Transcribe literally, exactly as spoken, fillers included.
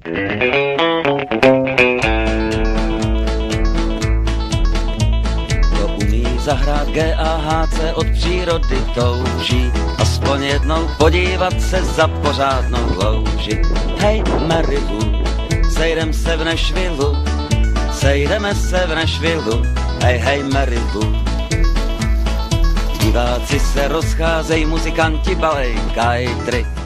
Zahrát G A H C od přírody touží, aspoň jednou podívat se za pořádnou louži. Hej Marilu, sejdem se v Nashvillu, sejdeme se v Nashvillu, hej hej Marilu. Diváci se rozcházejí, muzikanti balej kajtry,